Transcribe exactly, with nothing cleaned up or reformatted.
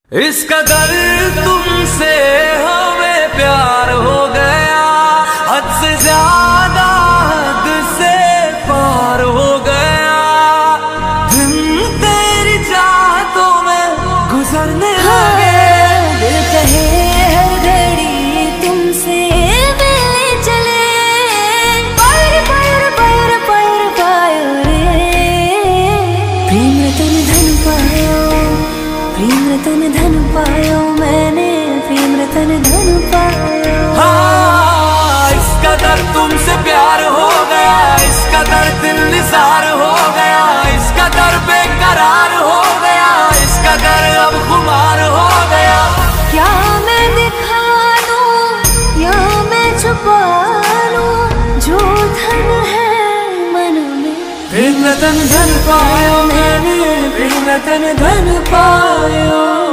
इस कदर तुमसे हमें प्यार हो गया, हद से ज्यादा हद से पार हो गया। दिन तेरी चाहतों में गुजरने लगे, दिल कहे हर घड़ी तुमसे मिलने चले। पैर पैर पैर पैर पायो रे, प्रेम रतन धन पायो, प्रेम रतन धन पायो मैंने, प्रेम रतन धन पायो। हाँ, इस कदर तुमसे प्यार हो गया, इस कदर दिल निसार हो गया, इस कदर बेकरार हो गया, इस कदर अब खुमार हो गया। क्या मैं दिखा दूं या मैं छुपा लूं जो धन है मन में। प्रेम रतन धन पायो मैंने, प्रेम रतन धन पायो।